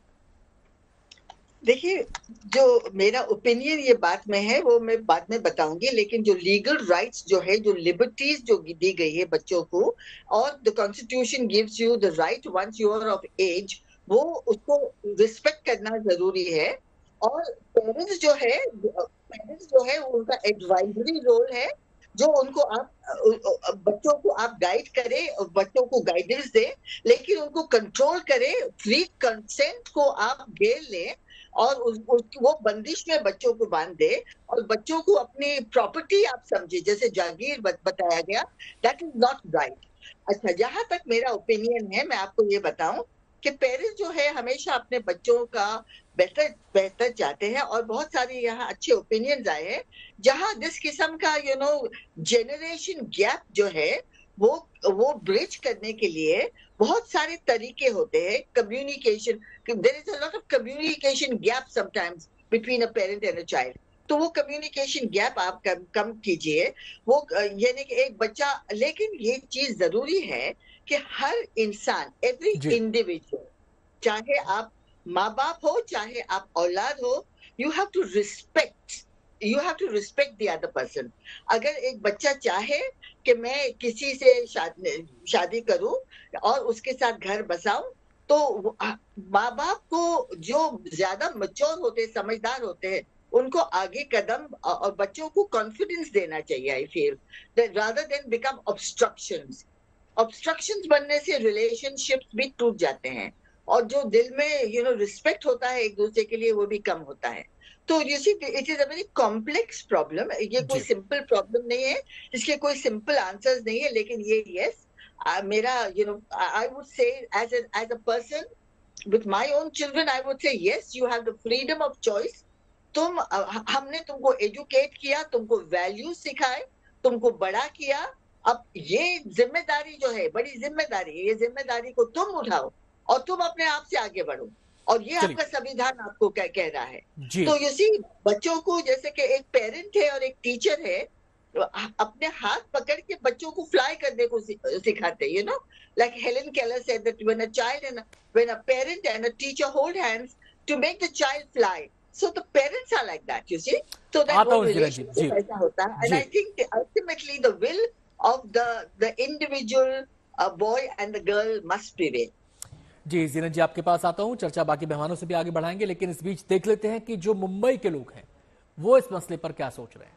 देखिए, जो मेरा ओपिनियन ये बात में है वो मैं बाद में बताऊंगी, लेकिन जो लीगल राइट्स जो है, जो लिबर्टीज जो दी गई है बच्चों को, और the constitution gives you the right once you are of age, वो उसको रिस्पेक्ट करना जरूरी है। और पेरेंट्स जो है पेरेंट्स जो है उनका एडवाइजरी रोल है, जो उनको आप बच्चों को आप गाइड करें, बच्चों को गाइडेंस दे, लेकिन उनको कंट्रोल करें, फ्री कंसेंट को आप घेर लें और उस, उस, वो बंदिश में बच्चों को बांध दे और बच्चों को अपनी प्रॉपर्टी आप समझे, जैसे जागीर बताया गया, दैट इज नॉट राइट। अच्छा, जहां तक मेरा ओपिनियन है, मैं आपको ये बताऊं कि पेरेंट्स जो है हमेशा अपने बच्चों का बेहतर बेहतर चाहते हैं, और बहुत सारे यहाँ अच्छे ओपिनियंस आए हैं जहां जिस किस्म का यू नो जेनरेशन गैप जो है वो वो ब्रिज करने के लिए बहुत सारे तरीके होते हैं। Communication, there is a lot of communication gap sometimes between a parent and a child. तो वो कम्युनिकेशन गैप आप कम कम कीजिए। वो यानी कि एक बच्चा, लेकिन ये चीज जरूरी है कि हर इंसान, एवरी इंडिविजुअल, चाहे आप माँ बाप हो चाहे आप औलाद हो, you have to respect you have to respect the other person. अगर एक बच्चा चाहे कि मैं किसी से शादी शादी करूं और उसके साथ घर बसाऊं, तो माँ बाप को, जो ज्यादा मैच्योर होते, समझदार होते हैं, उनको आगे कदम और बच्चों को कॉन्फिडेंस देना चाहिए। I feel rather than become obstructions. Obstructions बनने से रिलेशनशिप्स भी टूट जाते हैं, और जो दिल में यू नो रिस्पेक्ट होता है एक दूसरे के लिए, वो भी कम होता है। तो you see, it is a very complex problem. ये कोई सिंपल प्रॉब्लम नहीं है, इसके कोई सिंपल आंसर्स नहीं है, लेकिन ये यस yes, मेरा you know I would say as as a person with my own children, I would say yes, you have the freedom of choice. तुम हमने तुमको एजुकेट किया, तुमको वैल्यूज सिखाए, तुमको बड़ा किया। अब ये जिम्मेदारी जो है, बड़ी जिम्मेदारी, ये जिम्मेदारी को तुम उठाओ और तुम अपने आप से आगे बढ़ो, और ये आपका संविधान आपको कह, कह रहा है। तो यू सी, बच्चों को, जैसे कि एक पेरेंट है और एक टीचर है, अपने हाथ पकड़ के बच्चों को फ्लाई करने को सिखाते, you know, like Helen Keller said that when a child and when a parent and a teacher hold hands to make the child fly, so the parents are like that, you see, so that वो relationship ऐसा होता है। and I think ultimately the will of the the individual uh, boy and the girl must prevail. जी जीनत जी, आपके पास आता हूं, चर्चा बाकी मेहमानों से भी आगे बढ़ाएंगे, लेकिन इस बीच देख लेते हैं कि जो मुंबई के लोग हैं वो इस मसले पर क्या सोच रहे हैं।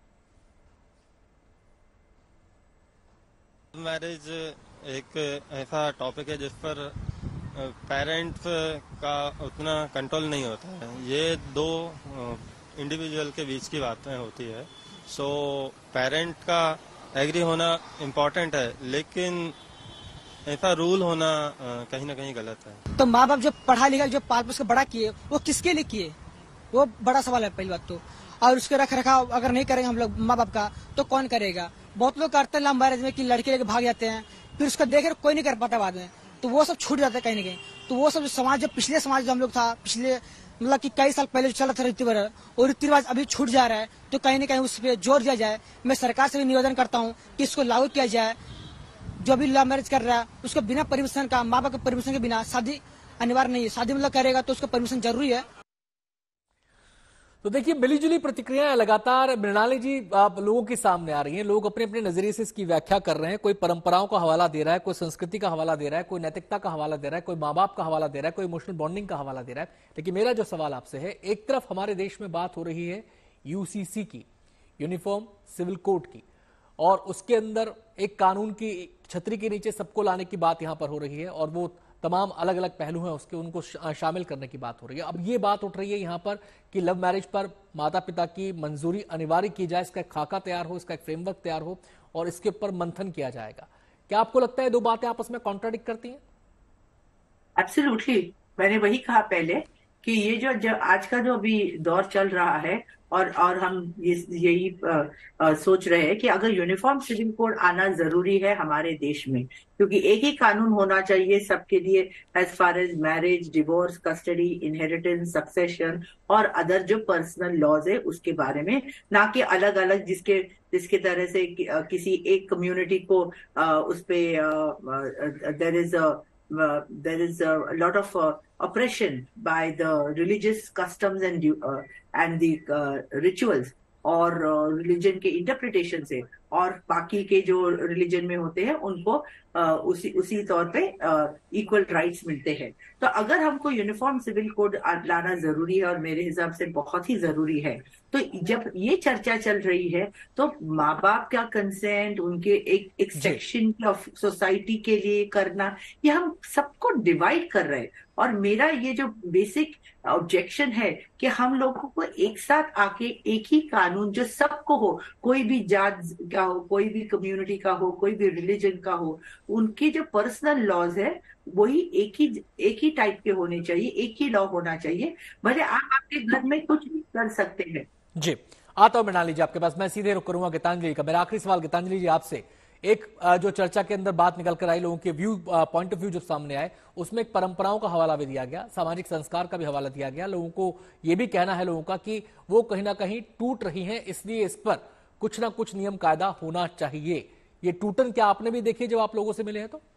मैरिज एक ऐसा टॉपिक है जिस पर पेरेंट्स का उतना कंट्रोल नहीं होता है। ये दो इंडिविजुअल के बीच की बातें होती है। सो पेरेंट का एग्री होना इम्पोर्टेंट है, लेकिन ऐसा रूल होना कहीं ना कहीं गलत है। तो माँ बाप जो पढ़ा लिखा, जो पाल पोस के बड़ा किए, वो किसके लिए किए, वो बड़ा सवाल है पहली बात तो। और उसके रख रखाव अगर नहीं करेंगे हम लोग माँ बाप का, तो कौन करेगा। बहुत लोग करते हैं लव मैरिज में कि लड़के लेके भाग जाते हैं, फिर उसको देख कोई नहीं कर पाता बाद में। तो वो सब छूट जाता है कहीं ना कहीं। तो वो सब जो समाज, जो पिछले समाज जो हम लोग था, पिछले मतलब कि कई साल पहले जो चला था रीति रिवाज, और रीति रिवाज अभी छूट जा रहा है, तो कहीं ना कहीं उस पर जोर दिया जाए। मैं सरकार से भी निवेदन करता हूँ कि इसको लागू किया जाए। जो भी लव मैरिज कर रहा है उसको बिना परमिशन का, माँ बाप के परमिशन के बिना शादी अनिवार्य नहीं है। शादी मतलब करेगा तो उसको परमिशन जरूरी है। तो देखिए, मिलीजुली प्रतिक्रियाएं लगातार मृणाली जी आप लोगों के सामने आ रही हैं। लोग अपने अपने नजरिए से इसकी व्याख्या कर रहे हैं। कोई परंपराओं का हवाला दे रहा है, कोई संस्कृति का हवाला दे रहा है, कोई नैतिकता का हवाला दे रहा है, कोई माँ बाप का हवाला दे रहा है, कोई इमोशनल बॉन्डिंग का हवाला दे रहा है। लेकिन मेरा जो सवाल आपसे है, एक तरफ हमारे देश में बात हो रही है यूसीसी की, यूनिफॉर्म सिविल कोड की, और उसके अंदर एक कानून की छतरी के नीचे सबको लाने की बात यहां पर हो रही है, और वो तमाम अलग अलग पहलू हैं उसके, उनको शामिल करने की बात हो रही है। अब ये बात उठ रही है यहां पर कि लव मैरिज पर माता पिता की मंजूरी अनिवार्य की जाए, इसका एक खाका तैयार हो, इसका एक फ्रेमवर्क तैयार हो, और इसके ऊपर मंथन किया जाएगा। क्या आपको लगता है दो बातें आपस में कॉन्ट्राडिक्ट करती हैं? एब्सोल्युटली, मैंने वही कहा पहले कि ये जो, जो आज का जो अभी दौर चल रहा है, और और हम ये यही आ, आ, सोच रहे हैं कि अगर यूनिफॉर्म सिविल कोड आना जरूरी है हमारे देश में, क्योंकि एक ही कानून होना चाहिए सबके लिए as far as marriage, divorce, custody, inheritance, succession और अदर जो पर्सनल लॉज है उसके बारे में, ना कि अलग अलग जिसके जिसके तरह से कि, आ, किसी एक कम्युनिटी को आ, उस पे there is Uh, there is a, a lot of uh, oppression by the religious customs and uh, and the uh, rituals और रिलीजन के इंटरप्रिटेशन से, और बाकी के जो रिलीजन में होते हैं उनको uh, उसी उसी तौर पे इक्वल राइट्स मिलते हैं। तो अगर हमको यूनिफॉर्म सिविल कोड लाना जरूरी है, और मेरे हिसाब से बहुत ही जरूरी है, तो जब ये चर्चा चल रही है तो माँ बाप का कंसेंट, उनके एक एक सेक्शन ऑफ सोसाइटी के लिए करना, ये हम सबको डिवाइड कर रहे हैं। और मेरा ये जो बेसिक ऑब्जेक्शन है कि हम लोगों को एक साथ आके एक ही कानून जो सबको हो, कोई भी जात का हो, कोई भी कम्युनिटी का हो, कोई भी रिलीजन का हो, उनके जो पर्सनल लॉज है वही एक ही एक ही टाइप के होने चाहिए, एक ही लॉ होना चाहिए। भले आप आपके घर में कुछ भी कर सकते हैं। जी, आता हूं मृणाली जी आपके पास। मैं सीधे रुक करूंगा गीतांजलि का। मेरा आखिरी सवाल गीतांजलि जी आपसे, एक जो चर्चा के अंदर बात निकल कर आई, लोगों के व्यू पॉइंट ऑफ व्यू जो सामने आए, उसमें एक परंपराओं का हवाला भी दिया गया, सामाजिक संस्कार का भी हवाला दिया गया। लोगों को ये भी कहना है लोगों का कि वो कहीं ना कहीं टूट रही हैं, इसलिए इस पर कुछ ना कुछ नियम कायदा होना चाहिए। ये टूटन क्या आपने भी देखी जब आप लोगों से मिले हैं? तो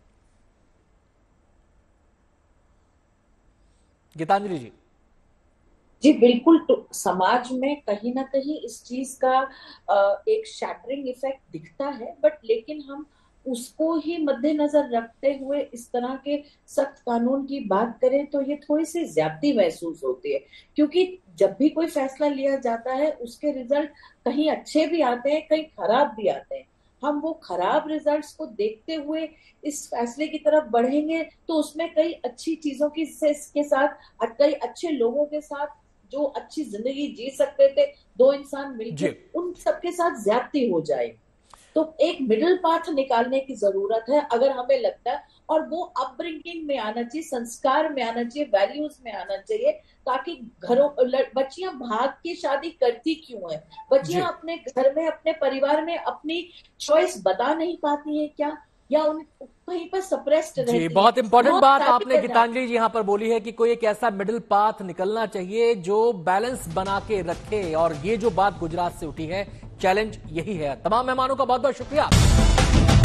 गीतांजलि जी। जी बिल्कुल, तो समाज में कहीं ना कहीं इस चीज का एक शैटरिंग इफेक्ट दिखता है, बट लेकिन हम उसको ही मद्देनजर रखते हुए इस तरह के सख्त कानून की बात करें तो ये थोड़ी सी ज्यादती महसूस होती है, क्योंकि जब भी कोई फैसला लिया जाता है उसके रिजल्ट कहीं अच्छे भी आते हैं, कहीं खराब भी आते हैं। हम वो खराब रिजल्ट्स को देखते हुए इस फैसले की तरफ बढ़ेंगे तो उसमें कई अच्छी चीजों की के साथ, कई अच्छे लोगों के साथ जो अच्छी जिंदगी जी सकते थे दो इंसान मिलकर, उन सबके साथ ज्यादती हो जाए। तो एक मिडिल पाथ निकालने की जरूरत है, अगर हमें लगता है, और वो अपब्रिंगिंग में आना चाहिए, संस्कार में आना चाहिए, वैल्यूज में आना चाहिए, ताकि घरों बच्चियां भाग के शादी करती क्यों है? बच्चियां अपने घर में, अपने परिवार में अपनी चॉइस बता नहीं पाती है क्या, या उन कहीं पर सप्रेस्ड रहती है? बहुत इंपॉर्टेंट बात आपने गीतांजलि जी यहाँ पर बोली है कि कोई एक ऐसा मिडिल पाथ निकलना चाहिए जो बैलेंस बना के रखे, और ये जो बात गुजरात से उठी है, चैलेंज यही है। तमाम मेहमानों का बहुत बहुत शुक्रिया।